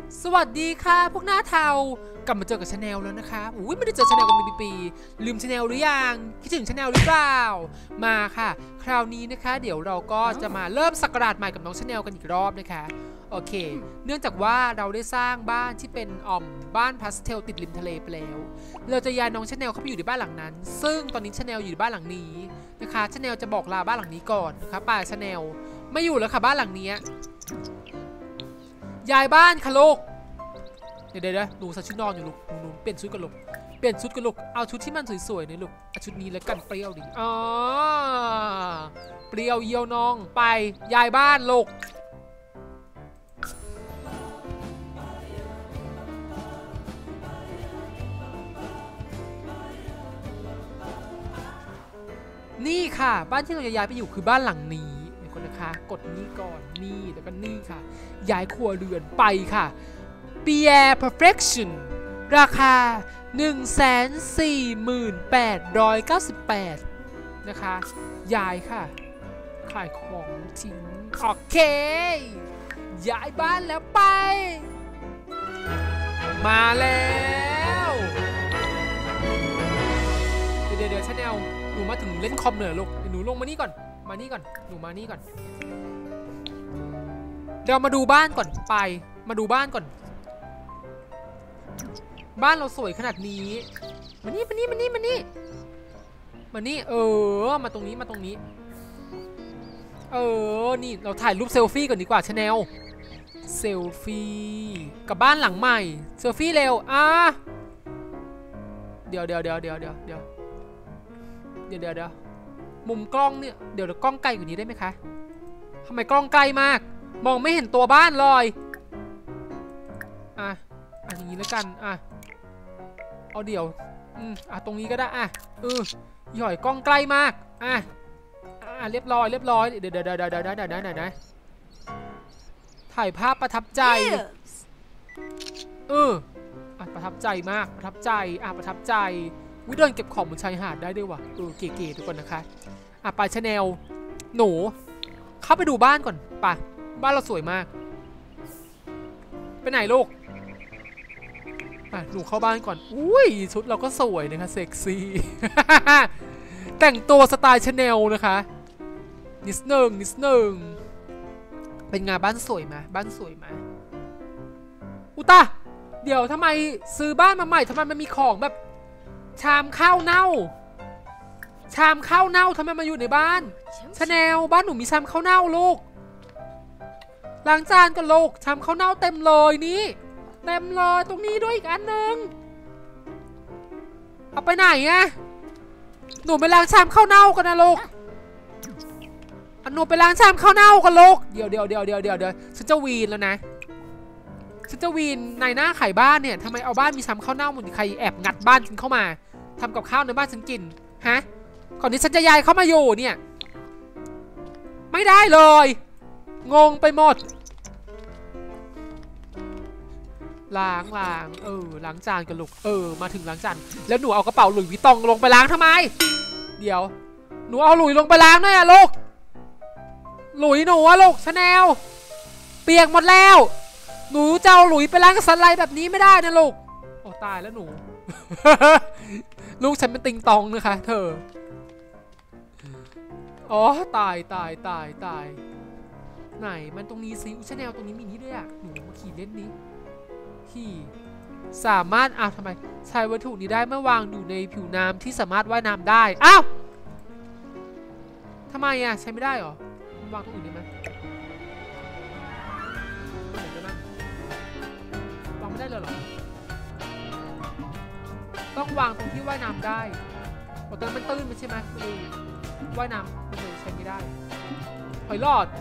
สวัสดีค่ะพวกหน้าเทากลับมาเจอกับชาแนลแล้วนะคะอุ้ยไม่ได้เจอชาแนลกันเป็นปีๆลืมชาแนลหรือยังคิดถึงชาแนลหรือเปล่ามาค่ะคราวนี้นะคะเดี๋ยวเราก็จะมาเริ่มศักราชใหม่กับน้องชาแนลกันอีกรอบนะคะโอเคเนื่องจากว่าเราได้สร้างบ้านที่เป็นบ้านพาสเทลติดริมทะเลไปแล้วเราจะย้ายน้องชาแนลเข้าไปอยู่ในบ้านหลังนั้นซึ่งตอนนี้ชาแนลอยู่ในบ้านหลังนี้นะคะชาแนลจะบอกลาบ้านหลังนี้ก่อนนะคะป่าชาแนลไม่อยู่แล้วค่ะบ้านหลังนี้ย้ายบ้านค่ะลูกเดี๋ยวหนูใส่ชุดนอนอยู่ลูกหนูเปลี่ยนชุดกันลูกเปลี่ยนชุดกันลูกเอาชุดที่มันสวยๆหน่อยลูกชุดนี้แล้วกันเปรี้ยวดิอ๋อเปรี้ยวเยี่ยวน้องไปย้ายบ้านลูกนี่ค่ะบ้านที่เราจะย้ายไปอยู่คือบ้านหลังนี้เดี๋ยวก่อนนะคะกดนี้ก่อนนี่แล้วก็นี่ค่ะย้ายครัวเรือนไปค่ะPierre Perfection ราคา 148,998 นะคะย้ายค่ะขายของทิ้งโอเคย้ายบ้านแล้วไปมาแล้วเดี๋ยวชาแนลหนูมาถึงเล่นคอมเหนือลูกหนูลงมานี่ก่อนมานี่ก่อนหนูมานี่ก่อนเดี๋ยวมาดูบ้านก่อนไปมาดูบ้านก่อนบ้านเราสวยขนาดนี้มานี่มานี่มาตรงนี้นี่เราถ่ายรูปเซลฟี่ก่อนดีกว่าชาแนลเซลฟี่กับบ้านหลังใหม่เซลฟี่เร็วเดี๋ยวมุมกล้องเนี่ยเดี๋ยวกล้องไกลกว่านี้ได้ไหมคะทำไมกล้องไกลมากมองไม่เห็นตัวบ้านเลยอย่างนี้แล้วกันเอาเดี๋ยวตรงนี้ก็ได้หย่อยกล้องใกล้มากเรียบร้อยเดี๋ยวถ่ายภาพประทับใจประทับใจมากประทับใจวิเดินเก็บของบนชายหาดได้ด้วยว่ะเก๋ๆทุกคนนะคะไปชาแนลหนูเข้าไปดูบ้านก่อนไปบ้านเราสวยมากไปไหนลูกหนูเข้าบ้านก่อนอุ้ยชุดเราก็สวยนะคะเซ็กซี่ แต่งตัวสไตล์ชาแนลนะคะนิดนึงเป็นไงบ้านสวยไหมอุตาเดี๋ยวทำไมซื้อบ้านมาใหม่ทำไมมันมีของแบบชามข้าวเน่าทำไมมาอยู่ในบ้านชาแนลบ้านหนูมีชามข้าวเน่าลูกล้างจานกันลูกชามข้าวเน่าเต็มเลยนี่เต็มเลยตรงนี้ด้วยอีกอันนึงเอาไปไหนอะหนูไปล้างชามข้าวเน่ากันนะลูกหนูไปล้างชามข้าวเน่ากันลูกเดี๋ยวฉันจะวีนแล้วนะฉันจะวีนในหน้าขายบ้านเนี่ยทำไมเอาบ้านมีชามข้าวเน่าหมดใครแอบงัดบ้านฉันเข้ามาทำกับข้าวในบ้านฉันกินฮะก่อนที่ฉันจะย้ายเข้ามาอยู่เนี่ยไม่ได้เลยงงไปหมดล้างล้างจานกันลูกมาถึงล้างจานแล้วหนูเอากระเป๋าหลุยส์วิตตองลงไปล้างทำไมเดี๋ยวหนูเอาหลุยส์ลงไปล้างหน่อยอะลูกหลุยส์หนูอะลูกชาแนลเปียกหมดแล้วหนูจะเอาหลุยส์ไปล้างกับสไลด์แบบนี้ไม่ได้นะลูกโอ้ตายแล้วหนู ลูกฉันเป็นติงตองนะคะเธออ๋อตายไหนมันตรงนี้ซิชาแนลตรงนี้มีนี่ด้วยอะหนูมาขี่เล่นนี้ที่สามารถทำไมใช้วัตถุนี้ได้เมื่อวางอยู่ในผิวน้ำที่สามารถว่ายน้ำได้ทำไมใช้ไม่ได้หรอวางตรงอื่นได้ไหมวางไม่ได้เลยหรอต้องวางตรงที่ว่ายน้ำได้ตอนนั้นมันตื้นไม่ใช่ไหมว่ายน้ำมันเลยใช้ไม่ได้หอยหลอด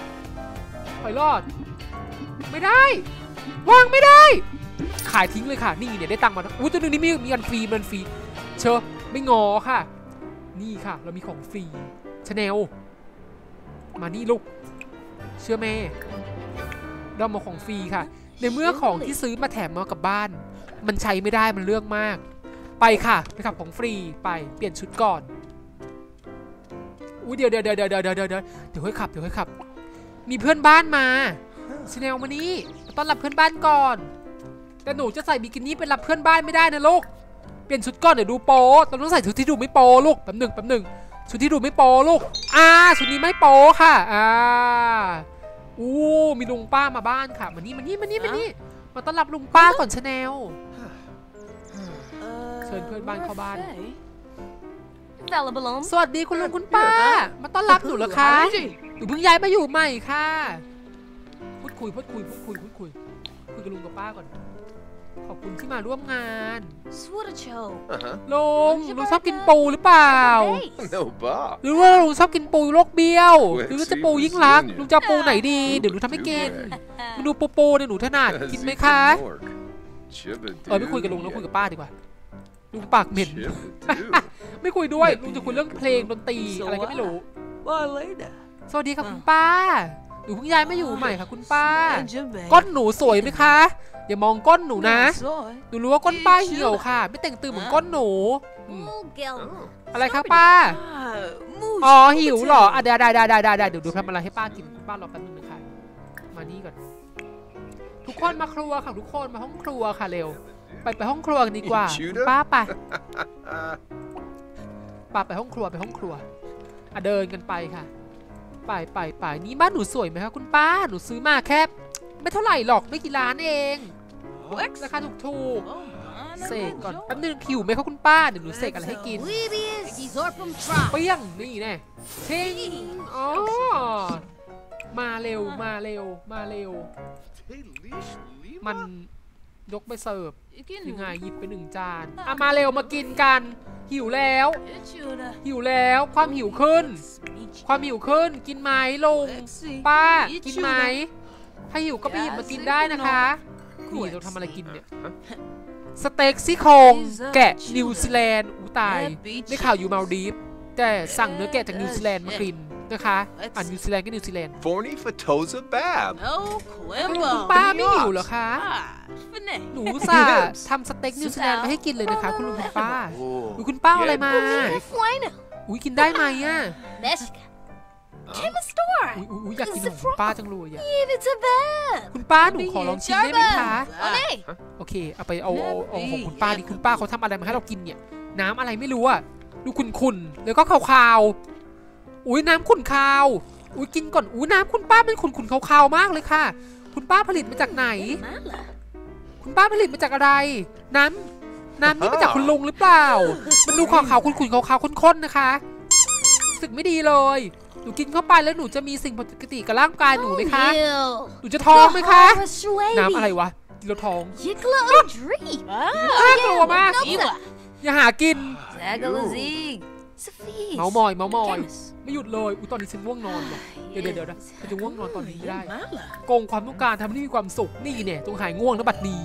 ไม่ได้วางไม่ได้ขายทิ้งเลยค่ะนี่เนี่ยได้ตังค์มาอุ้ยตัวนึงนี่มีอันฟรีเชอะไม่งอค่ะนี่ค่ะเรามีของฟรีชาแนลมานี่ลูกเชื่อแม่เรามาของฟรีค่ะในเมื่อของที่ซื้อมาแถมมากับบ้านมันใช้ไม่ได้มันเรื่องมากไปค่ะไปขับของฟรีไปเปลี่ยนชุดก่อนอุ้ยเดี๋ยวค่อยขับมีเพื่อนบ้านมาชาแนลมานี่มาต้อนรับเพื่อนบ้านก่อนแต่หนูจะใส่บิกินี่ไปรับเพื่อนบ้านไม่ได้นะลูกเปลี่ยนชุดก่อนเดี๋ยวดูโป๊ต้องใส่ชุดที่ดูไม่โป๊ลูกแป๊บหนึ่งชุดที่ดูไม่โป๊ลูกชุดนี้ไม่โป๊ค่ะมีลุงป้ามาบ้านค่ะมานี่มาต้อนรับลุงป้าก่อนชาแนลเชิญเพื่อนบ้านเข้าบ้านสวัสดีคุณลุงคุณป้ามาต้อนรับหนูเหรอคะหนูเพิ่งย้ายมาอยู่ใหม่ค่ะพูดคุยกับลุงกับป้าก่อนขอบคุณที่มาร่วมงานลุงชอบกินปูหรือเปล่าหรือว่าลุงชอบกินปูโรคเบี้ยวหรือว่าจะปูยิ่งรักลุงจะปูไหนดีเดี๋ยวลุงทำให้กินดูปูเนี่ยหนูถนัดกินไหมคะไม่คุยกับลุงแล้วคุยกับป้าดีกว่าลุงปากเหม็นไม่คุยด้วยลุงจะคุยเรื่องเพลงดนตรีอะไรก็ไม่รู้สวัสดีค่ะคุณป้าหนูเพิ่งย้ายมาอยู่ใหม่ค่ะคุณป้าก้นหนูสวยไหมคะอย่ามองก้นหนูนะหนูรู้ว่าก้นป้าเหี่ยวค่ะไม่แต่งตื่นเหมือนก้นหนูอะไรคะป้าหิวเหรอได้เดี๋ยวดูทำอะไรให้ป้ากินป้ารอแป๊บนึงนะคะมานี่ก่อนทุกคนมาครัวค่ะทุกคนมาห้องครัวค่ะเร็วไปห้องครัวกันดีกว่าป้าไปห้องครัวเดินกันไปค่ะไปนี่บ้านหนูสวยไหมคะคุณป้าหนูซื้อมาแค่ไม่เท่าไหร่หรอกไม่กี่ล้านเองราคาถูกเสกก่อนแป๊บนึงหิวไหมคะคุณป้าเดี๋ยวหนูเสกอะไรให้กินเปี้ยงนี่แน่เท่งมาเร็วมันยกไปเสิร์ฟยังไงหยิบไป1 จานมาเร็วมากินกันหิวแล้วความหิวขึ้นกินไหมลุงป้ากินไหมถ้าหิวก็ไปหยิบมากินได้นะคะนี่เราทำอะไรกินเนี่ยสเต็กซี่โครงแกะนิวซีแลนด์ตายได้ข่าวอยู่มาลดีฟแต่สั่งเนื้อแกะจากนิวซีแลนด์มากินนะคะนิวซีแลนด์ก็นิวซีแลนด์คุณป้าไม่หิวเหรอคะหนูทำสเต็กนิวซีแลนด์มาให้กินเลยนะคะคุณลุงคุณป้าคุณป้าอะไรมากินได้ไหมอยากกินของคุณป้าจังเลยคุณป้าหนูขอลองชิมได้ไหมคะโอเคเอาของคุณป้าดิคุณป้าเขาทำอะไรมาให้เรากินเนี่ยน้ำอะไรไม่รู้อ่ะดูขุ่นๆแล้วก็ขาวๆน้ำขุ่นขาวกินก่อนน้ำคุณป้าเป็นขุ่นๆขาวๆมากเลยค่ะคุณป้าผลิตมาจากไหนคุณป้าผลิตมาจากอะไรน้ำนี่มาจากคุณลุงหรือเปล่ามันดูขาวๆขุ่นๆขาวๆข้นๆนะคะรู้สึกไม่ดีเลยหนูกินเข้าไปแล้วหนูจะมีสิ่งผิดปกติกับร่างกายหนูไหมคะหนูจะท้องไหมคะน้ำอะไรวะกินแล้วท้องน่ากลัวมากอย่าหากินเมาหมอยไม่หยุดเลยตอนนี้ฉันง่วงนอนว่ะเดี๋ยวนะฉันจะง่วงนอนตอนนี้ไม่ได้โกงความต้องการทำให้มีความสุขนี่เนี่ยต้องหายง่วงนะบัดนี้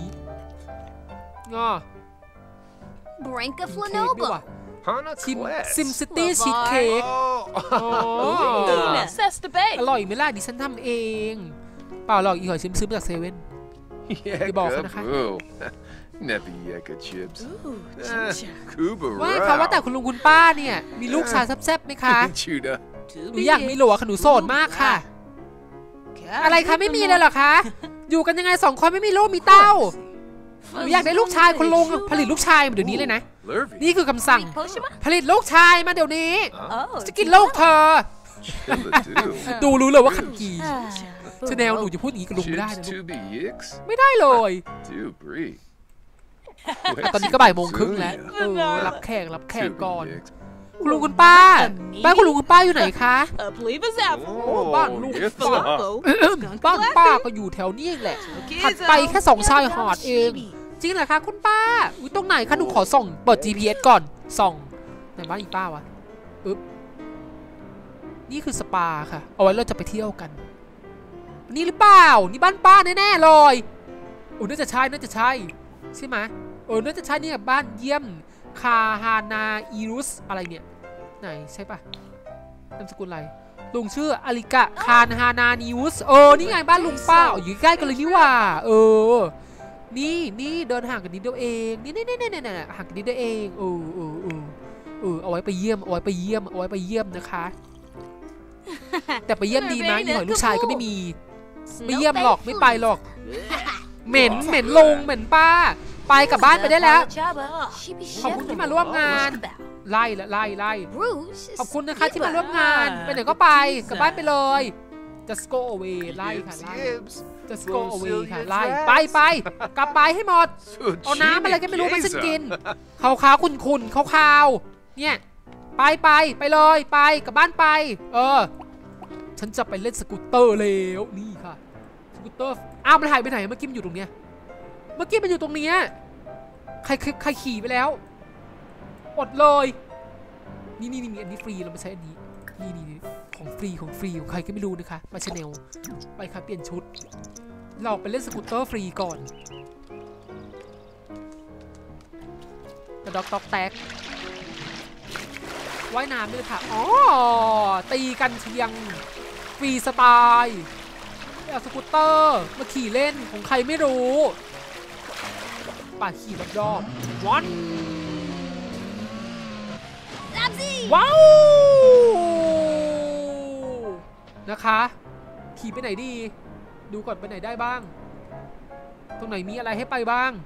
ชิมซิมซิตี้ชีสเค้กอร่อยไหมล่ะดิฉันทำเองเปล่าหรอกอีหอยซื้อมาจากเซเว่นอย่าบอกเขานะคะว่าแต่คุณลุงคุณป้าเนี่ยมีลูกชายแซ่บๆไหมคะหนูอยากมีหลัวค่ะหนูโสดมากค่ะอะไรคะไม่มีเลยเหรอคะอยู่กันยังไง2 คนไม่มีลูกมีเต้าหนูอยากได้ลูกชายคุณลุงผลิตลูกชายมาเดี๋ยวนี้เลยนะนี่คือคำสั่งผลิตลูกชายมาเดี๋ยวนี้จะกินลูกเธอดูรู้เลยว่าขันกีชาแนลหนูจะพูดอย่างนี้กับลุงไม่ได้นะลูกไม่ได้เลยตอนนี้ก็บ่ายโมงครึ่งแล้วรับแขกก่อนคุณลุงคุณป้าบ้านคุณลุงคุณป้าอยู่ไหนคะบ้านลุงบ้านป้าก็อยู่แถวนี้แหละถัดไปแค่2 ชายหาดเองจริงเหรอคะคุณป้าตรงไหนคะหนูขอส่องเปิด GPS ก่อนส่องไหนบ้านอีป้าวะนี่คือสปาค่ะเอาไว้เราจะไปเที่ยวกันนี่หรือเปล่านี่บ้านป้าแน่ๆเลยน่าจะใช่ใช่ไหมน่าจะใช่เนี่ยบ้านเยี่ยมคาฮานาอิรุสอะไรเนี่ยไหนใช่ปะนามสกุลอะไรลุงชื่ออาริกะคาฮานานิอุสนี่ไงบ้านลุงป้าอยู่ใกล้กันเลยนี่ว่านี่เดินห่างกันนิดเดียวเองนี่ห่างกันนิดเดียวเองเอาไว้ไปเยี่ยมนะคะแต่ไปเยี่ยมดีไหมหน่อยลูกชายก็ไม่มีไม่เยี่ยมหรอกไม่ไปหรอกเหม็นลุงเหม็นป้าไปกลับบ้านไปได้แล้วขอบคุณที่มาร่วมงานไล่ขอบคุณนะคะที่มาร่วมงานไปไหนก็ไปกลับบ้านไปเลย just go away ไล่ค่ะไล่ just go away ค่ะไล่ไปกลับไปให้หมดเอาน้ำอะไรก็ไม่รู้มาฉันกินขาวขุ่นขาวเนี่ยไปเลยไปกลับบ้านไปฉันจะไปเล่นสกูตเตอร์แล้วนี่ค่ะสกูตเตอร์อ้าวมันหายไปไหนเมื่อกี้มันอยู่ตรงเนี้ยเมื่อกี้มันอยู่ตรงเนี้ยใครขี่ไปแล้วอดเลยนี่อันนี้ฟรีเราไม่ใช้อันนี้นี่ของฟรีของใครก็ไม่รู้นะคะมาชาแนลไปค่ะเปลี่ยนชุดเราไปเล่นสกูตเตอร์ฟรีก่อนกระดอกตอกแตกว่ายน้ำด้วยค่ะอ๋อตีกันเชียงฟรีสไตล์เอาสกูตเตอร์มาขี่เล่นของใครไม่รู้ป่าขี่รอบวันว้าวนะคะขี่ไปไหนดีดูก่อนไปไหนได้บ้างตรงไหนมีอะไรให้ไปบ้าง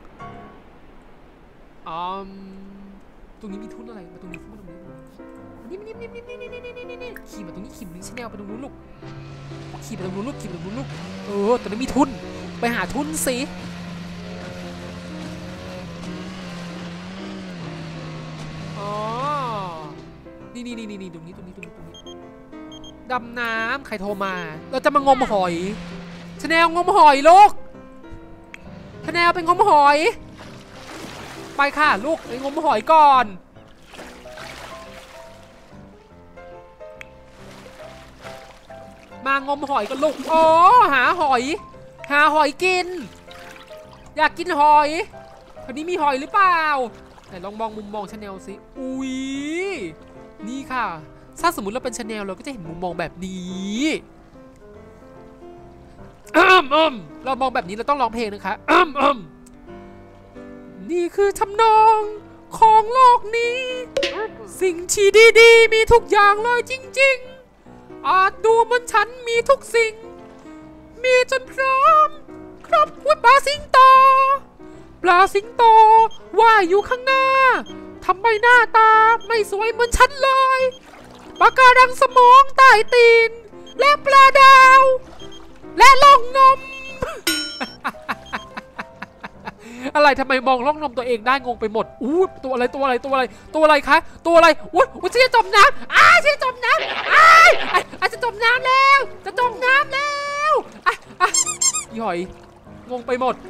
ตรงนี้มีทุ่นอะไรมาตรงนี้ขึ้นมาตรงนี้นี่ขี่มาตรงนี้ขี่มาตรงนี้ชาแนลไปตรงนู้นลูกขี่ไปตรงนู้นลูกตรงนี้มีทุนไปหาทุนสิอ๋อนี่ตรงนี้ดำน้ำใครโทรมาเราจะมางมหอยชาแนลงมหอยลูกชาแนลเป็นงมหอยไปค่ะลูกไปงมหอยก่อนมางมหอยกันลูกอ๋อหาหอยกินอยากกินหอยคนนี้มีหอยหรือเปล่าไหนลองมองมุมมองชาแนลสิอุ้ยนี่ค่ะถ้าสมมุติเราเป็นชาแนลเราก็จะเห็นมุมมองแบบนี้เรามองแบบนี้เราต้องร้องเพลงนะคะนี่คือทำนองของโลกนี้สิ่งที่ดีๆมีทุกอย่างเลยจริงๆอาจดูเหมือนฉันมีทุกสิ่งมีจนพร้อมครับว่าปลาสิงโตว่ายอยู่ข้างหน้าทำไมหน้าตาไม่สวยเหมือนฉันเลยปลาการังสมองใต้ตีนและปลาดาวและล่องนม อะไรทำไมมองล่องนมตัวเองได้งงไปหมดอู้ตัวอะไรคะตัวอะไรอุ้ยฉันจะจมน้ำฉันจะจมน้ำจะจมน้ำแล้วยี่หอยงงไปหมด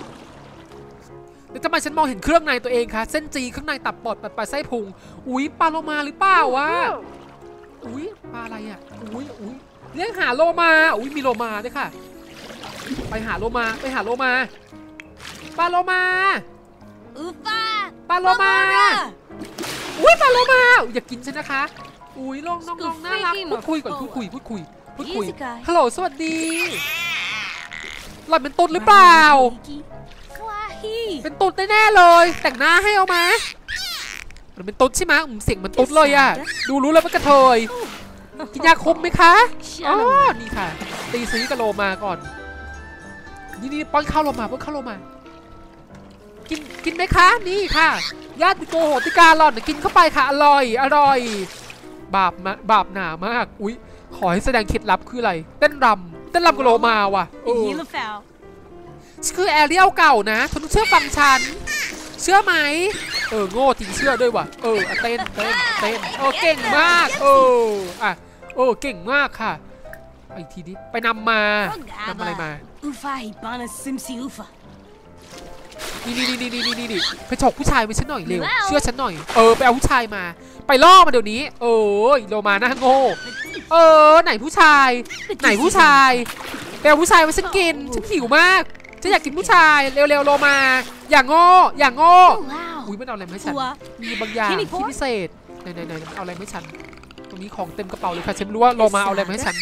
แต่ทำไมฉันมองเห็นเครื่องในตัวเองคะเส้นจีข้างในตับปอดปัดปลายไส้พุงอุ้ยปลาโลมาหรือเปล่าวะอุ้ยปลาอะไรอ่ะอุ้ยเลี้ยงหาโลมาอุ้ยมีโลมาด้วยค่ะไปหาโลมาปลาโลมาอุ้ยปลาโลมาอุ้ยปลาโลมาอยากกินฉันนะคะอุ้ยน้องน่ารักพูดคุยฮัลโหลสวัสดีหล่อนเป็นตุ๊ดหรือเปล่าเป็นตุ๊ดแน่ๆเลยแต่งหน้าให้เอามามันเป็นตุ๊ดใช่ไหมเสียงมันตุ๊ดเลยอ่ะดูรู้แล้วว่ากระเทยกินยาคุมไหมคะอ๋อนี่ค่ะตีซีกับโลมาก่อนนี่ป้อนข้าวโลมากินไหมคะนี่ค่ะญาติโกโหติกาหล่อนกินเข้าไปค่ะอร่อยบาปหนามากอุ๊ยขอให้แสดงเคล็ดลับคืออะไรเต้นรำกับโลมาว่ะคือแอเรียลเก่านะคุณเชื่อฟังฉันเชื่อไหมโง่จริงเชื่อด้วยว่ะเต้นเก่งมากเก่งมากค่ะอีกทีนี้ไปนำอะไรมานี่ไปฉกผู้ชายไปฉันหน่อยเร็วเชื่อฉันหน่อยไปเอาผู้ชายมาไปล่อมาเดี๋ยวนี้โลมาหน้าโง่ไหนผู้ชายไปเอาผู้ชายมาฉันกินฉันหิวมากฉันอยากกินผู้ชายเร็วๆโลมาอย่างโง่อุ้ยมันเอาอะไรให้ฉันมีบางอย่างที่พิเศษไหนเอาอะไรให้ฉันตรงนี้ของเต็มกระเป๋าเลยค่ะฉันรู้ว่าโลมาเอาอะไรให้ฉัน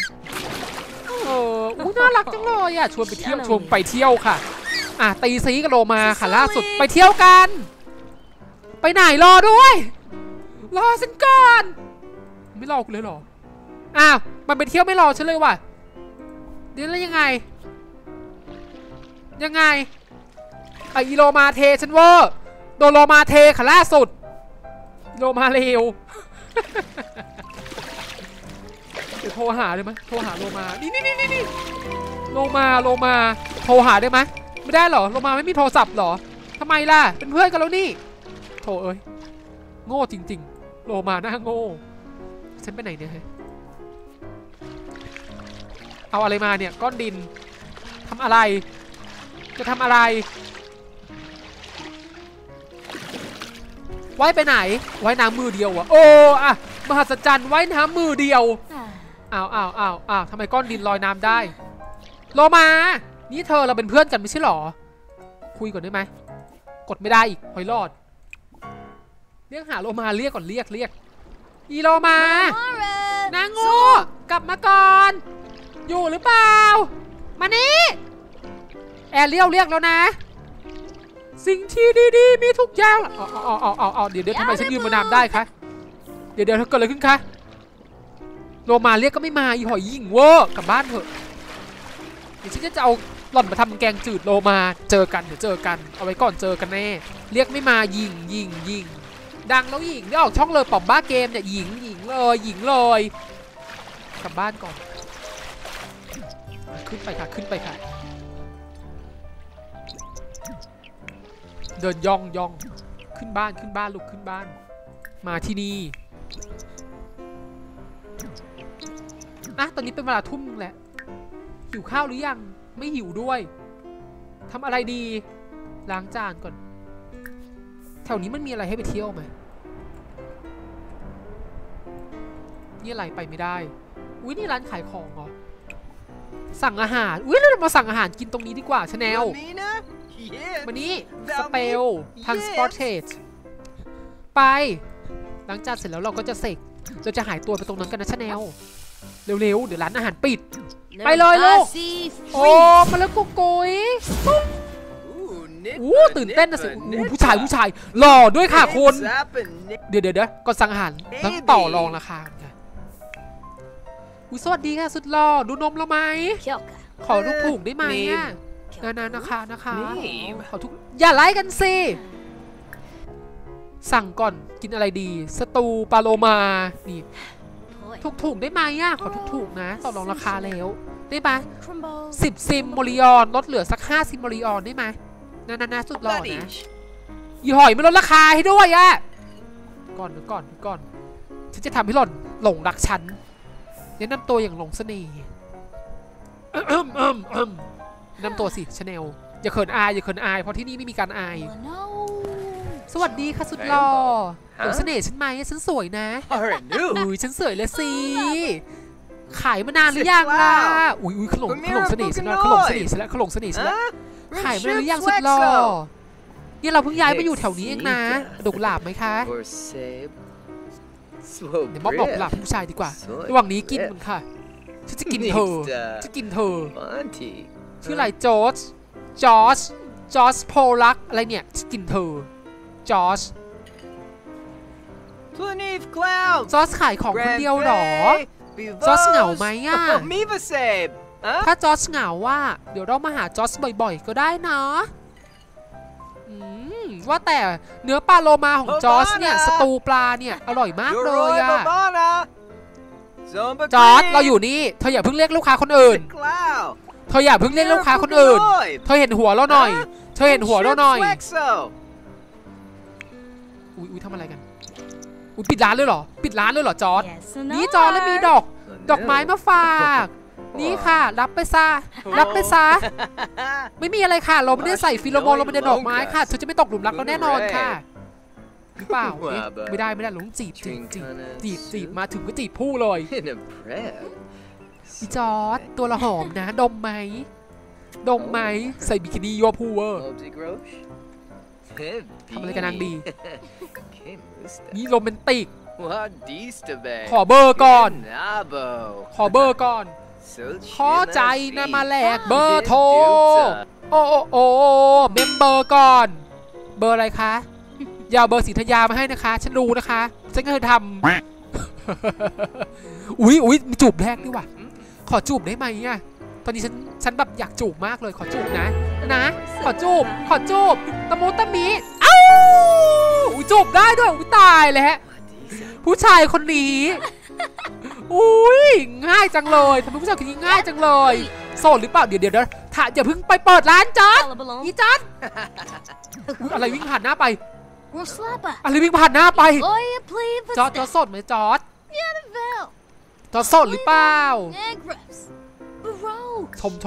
น่ารักจังเลยชวนไปเที่ยวค่ะตีซีกับโลมาค่ะล่าสุดไปเที่ยวกันไปไหนรอด้วยรอฉันก่อนไม่รอกูเลยหรอมันไปเที่ยวไม่รอฉันเลยว่ะดี๋ยวแล้วยังไงไออีโลมาเทฉันเวอร์โดนโลมาเทค่ะล่าสุดโลมาเร็ว เดี๋ยวโทรหาได้ไหมโทรหาโลมานี่โลมาโทรหาได้ไหมไม่ได้หรอโลมาไม่มีโทรศัพท์หรอทำไมล่ะเป็นเพื่อนกันแล้วนี่โทรเอ้ยโง่จริงๆโลมาหน้าโง่ฉันไปไหนเนี่ยเอาอะไรมาเนี่ยก้อนดินทำอะไรจะทำอะไรไว้ไปไหนไว้น้ำมือเดียวอะโอ้อะมหัศจรรย์ไว้น้ำมือเดียวอ้าวทำไมก้อนดินลอยน้ำได้โลมานี่เธอเราเป็นเพื่อนกันไม่ใช่หรอคุยก่อนได้ไหมกดไม่ได้อีกหอยรอดเรียกหาโลมาเรียกก่อนเรียกอีโลมานางโง่กลับมาก่อนอยู่หรือเปล่ามานี่แอร์เรียกแล้วนะสิ่งที่ดีๆมีทุกอย่างเดี๋ยวทำไมฉันยืนมานานได้คะเดี๋ยวเกิดอะไรขึ้นคะโลมาเรียกก็ไม่มาอีหอยยิงเวอร์กลับบ้านเถอะเดี๋ยวฉันจะเอาหล่อนมาทำแกงจืดโลมาเจอกันเอาไว้ก่อนเจอกันแน่เรียกไม่มายิงดังแล้วหญิงได้ออกช่องเลยป๋อมบ้าเกมเนี่ยหญิงเลยกลับบ้านก่อนขึ้นไปค่ะเดินย่องขึ้นบ้านลูกขึ้นบ้านมาที่นี่ตอนนี้เป็นเวลาทุ่มนึงแหละหิวข้าวหรือยังไม่หิวด้วยทำอะไรดีล้างจานก่อนแถวนี้มันมีอะไรให้ไปเที่ยวไหมนี่อะไรไปไม่ได้อุ้ยนี่ร้านขายของเหรอสั่งอาหารอุ้ยเรามาสั่งอาหารกินตรงนี้ดีกว่าชาแนลวันนี้สเปลทันสปอร์เทสไปหลังจากเสร็จแล้วเราก็จะเสกเราจะหายตัวไปตรงนั้นกันนะชาแนลเร็วๆเดี๋ยวร้านอาหารปิดไปเลยลูกโอ้มาแล้วกุ๊กกุ๊ยตื่นเต้นนะสิผู้ชายหล่อด้วยค่ะคุณเดี๋ยวก่อนสั่งอาหารต้องต่อรองราคาค่ะสวัสดีค่ะสุดหล่อดูนมเราไหมขอถูกได้ไหมนะคะขอทุกอย่าไล่กันสิสั่งก่อนกินอะไรดีสตูปาโลมานี่ถูกได้ไหมขอถูกนะต่อรองราคาแล้วได้ไหม10 ซิมโมริออนลดเหลือสัก5 ซิมโมริออนได้ไหมนะสุดหล่อนะอีหอยไม่ลดราคาให้ด้วยก่อนฉันจะทำให้หล่อนหลงรักฉันแนะนำตัวอย่างหลงเสน่ห์นำตัวสิชาแนลอย่าเขินอายเพราะที่นี่ไม่มีการอายสวัสดีค่ะสุดหล่อหลงเสน่ห์ฉันไหมฉันสวยนะฉันสวยเลยสิขายมานานหรือยังล่ะอุ้ยขลงเสน่ห์ฉันแล้วขลงเสน่ห์ฉันแล้วขายมานานหรือยังสุดหล่อเนี่ยเราเพิ่งย้ายมาอยู่แถวนี้เองนะดอกกุหลาบไหมคะเดี๋ยวบอกกุหลาบผู้ชายดีกว่าระหว่างนี้กินมันค่ะฉันจะกินเธอชื่ออะไรจอร์จโพลักอะไรเนี่ยจะกินเธอจอร์จขายของคนเดียวหรอจอร์จเหงาไหมถ้าจอร์จเหงาเดี๋ยวเรามาหาจอร์จบ่อยๆก็ได้นะว่าแต่เนื้อปลาโลมาของจอร์จเนี่ยสตูปลาเนี่ยอร่อยมากเลยจอร์จเราอยู่นี่เธออย่าเพิ่งเรียกลูกค้าคนอื่นเธอเห็นหัวเราหน่อยอุ้ยทำอะไรกันอุ้ยปิดร้านเลยเหรอจอร์จนี่จอร์จแล้วมีดอกไม้มาฝากนี่ค่ะรับไปซะไม่มีอะไรค่ะเราไม่ได้ใส่ฟิโลโมนเราไม่ได้ดอกไม้ค่ะเธอจะไม่ตกหลุมรักเราแน่นอนค่ะหรือเปล่าไม่ได้เราต้องจีบมาถึงก็จีบผู้เลยจอร์จตัวละหอมนะดมไหมใส่บิกินี่ยัวผู้เวอร์ทำอะไรกันนางดีนี่โรแมนติกขอเบอร์ก่อนขอใจนะมาแลกเบอร์โทรโอ้เมมเบอร์ก่อนเบอร์อะไรคะอย่าเบอร์ศรีธัญญามาให้นะคะฉันรู้นะคะฉันก็เคยทำอุ้ยมีจูบแรกด้วยว่ะขอจูบได้ไหมตอนนี้ฉันแบบอยากจูบมากเลยขอจูบนะขอจูบตะมูตะมีอ้าวอุ้ยจูบได้ด้วยอุ้ยตายแล้วผู้ชายคนนี้อุ้ยง่ายจังเลยทำไมผู้ชายคนนี้ง่ายจังเลยโสดหรือเปล่าเดี๋ยวอย่าเพิ่งไปเปิดร้านจอร์จอีจอร์จอะไรวิ่งผ่านหน้าไปอะไรวิ่งผ่านหน้าไปจอร์จโสดไหมจอร์จโสดหรือเปล่าชม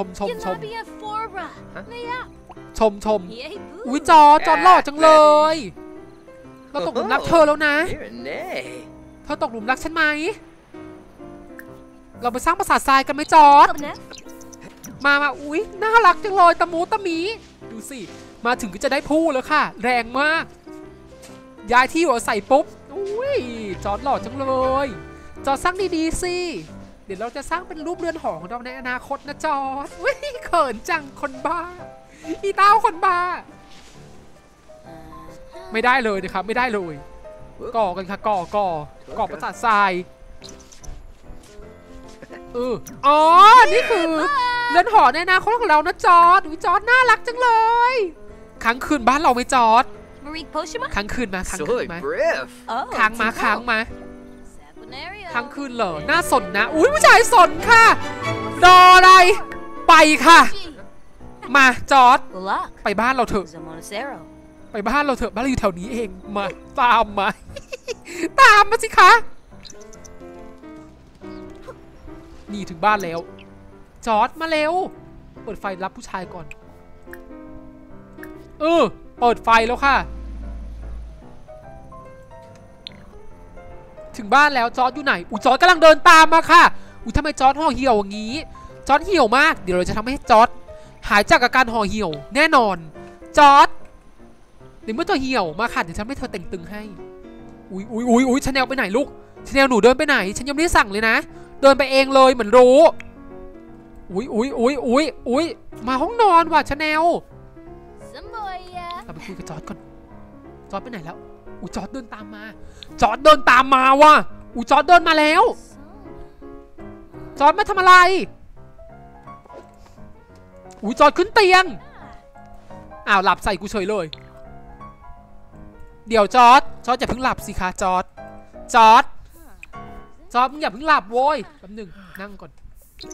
อุ้ยจอร์จหล่อจังเลยเราตกหลุมรักเธอแล้วนะเธอตกหลุมรักฉันไหมเราไปสร้างปราสาททรายกันไหมจอร์จมาอุ๊ยน่ารักจังเลยตะมูตะมีดูสิมาถึงก็จะได้พูดแล้วค่ะแรงมากย้ายที่อยู่อาศัยปุ๊บอุ้ยจอร์จหล่อจังเลยจอร์จสร้างดีๆสิเดี๋ยวเราจะสร้างเป็นรูปเรือนหอของเราในอนาคตนะจอร์จอุ้ยเขินจังคนบ้าอีเต้าคนบ้าไม่ได้เลยนะครับไม่ได้เลยก่อกันค่ะก่อปราสาททรายอ๋อนี่คือเรือนหอในอนาคตของเรานะจอร์จอุ๊ยจอร์จน่ารักจังเลยค้างคืนบ้านเราไหมจอร์จค้างคืนมาค้างคืนเหรอน่าสนนะอุ้ยผู้ชายสนค่ะรออะไรไปค่ะมาจอร์จไปบ้านเราเถอะบ้านเราอยู่แถวนี้เองมาตามมาสิคะนี่ถึงบ้านแล้วจอร์จมาเร็วเปิดไฟรับผู้ชายก่อนเปิดไฟแล้วค่ะถึงบ้านแล้วจอร์จอยู่ไหนจอร์จกำลังเดินตามมาค่ะทำไมจอร์จห่อเหี่ยวอย่างนี้จอร์จเหี่ยวมากเดี๋ยวเราจะทำให้จอร์จหายจากอาการห่อเหี่ยวแน่นอนจอร์จเดี๋ยวเมื่อเธอเหี่ยวมาค่ะเดี๋ยวฉันให้เธอแต่งตึงให้อุ้ยชาแนลไปไหนลูกชาแนลหนูเดินไปไหนฉันยังไม่ได้สั่งเลยนะเดินไปเองเลยเหมือนรู้อุ้ยมาห้องนอนว่ะชาแนลเราไปคุยกับจอร์จก่อนจอร์จไปไหนแล้วจอร์จเดินตามมาว่ะจอร์จเดินมาแล้วจอร์จมาทำอะไรจอร์จขึ้นเตียงอ้าวหลับใส่กูเฉยเลยเดี๋ยวจอร์จอย่าเพิ่งหลับสิคะจอร์จมึงอย่าเพิ่งหลับโว้ยแป๊บนึงนั่งก่อน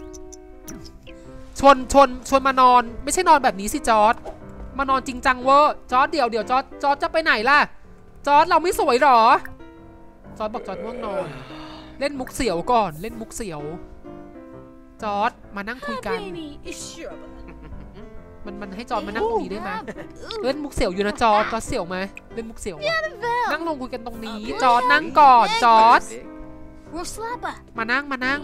ชวนมานอนไม่ใช่นอนแบบนี้สิจอร์จมานอนจริงจังเวอร์จอร์จเดี๋ยวจอร์จจะไปไหนล่ะจอร์จเราไม่สวยหรอจอร์จบอกจอร์จง่วงนอนเล่นมุกเสี่ยวก่อนจอร์จมานั่งคุยกันมันให้จอร์จมานั่งตรงนี้ได้ไหมเล่นมุกเสี่ยวอยู่นะจอร์จเสี่ยวไหมเล่นมุกเสี่ยวนั่งลงคุยกันตรงนี้จอร์จนั่งก่อนจอร์จมานั่ง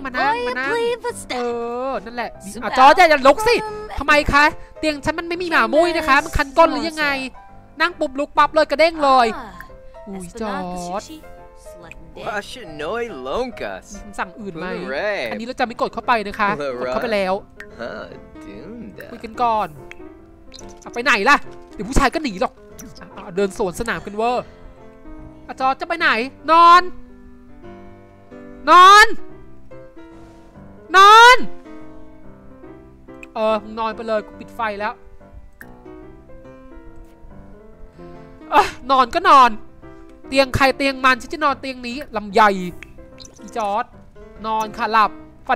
นั่นแหละจอร์จอย่าลุกสิทำไมคะเตียงฉันมันไม่มีหมามุ้ยนะคะมันคันก้นหรือยังไงนั่งปุ๊บลุกปั๊บเลยกระเด้งเลยจอร์จสั่งอื่นไหมอันนี้เราจะไม่กดเข้าไปนะคะกดเข้าไปแล้วคุยกันก่อนไปไหนล่ะเดี๋ยวผู้ชายก็หนีหรอกเดินสวนสนามกันเวอร์จอร์จจะไปไหนนอนนอนไปเลยกูปิดไฟแล้วนอนก็นอนเตียงใครเตียงมันฉันจะนอนเตียงนี้ลำใหญ่อีจอร์จนอนค่ะหลับฝัน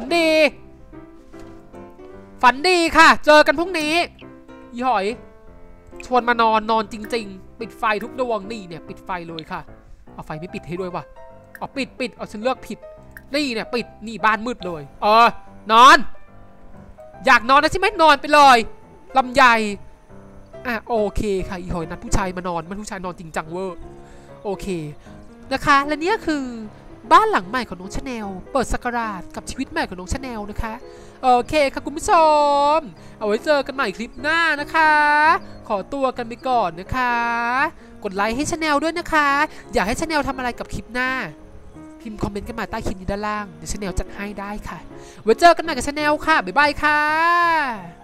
ดีค่ะเจอกันพรุ่งนี้ยี่หอยชวนมานอนจริงๆปิดไฟทุกดวงนี่เนี่ยปิดไฟเลยค่ะเอาไฟไม่ปิดให้ด้วยวะปิดเอาฉันเลือกผิดนี่เนี่ยปิดนี่บ้านมืดเลยนอนอยากนอนนะใช่ไหมนอนไปเลยลำใหญ่โอเคค่ะอีหอยนัดผู้ชายมานอนมันผู้ชายนอนจริงจังเวอร์โอเคนะคะและนี่คือบ้านหลังใหม่ของน้องชาแนลเปิดศักราชกับชีวิตใหม่ของน้องชาแนลนะคะโอเคค่ะคุณผู้ชมเอาไว้เจอกันใหม่คลิปหน้านะคะขอตัวกันไปก่อนนะคะกดไลค์ให้ชาแนลด้วยนะคะอยากให้ชาแนลทำอะไรกับคลิปหน้าพิมพ์คอมเมนต์กันมาใต้คลิปนี้ด้านล่างเดี๋ยวชาแนลจัดให้ได้ค่ะไว้เจอกันใหม่กับชาแนลค่ะบ๊ายบายค่ะ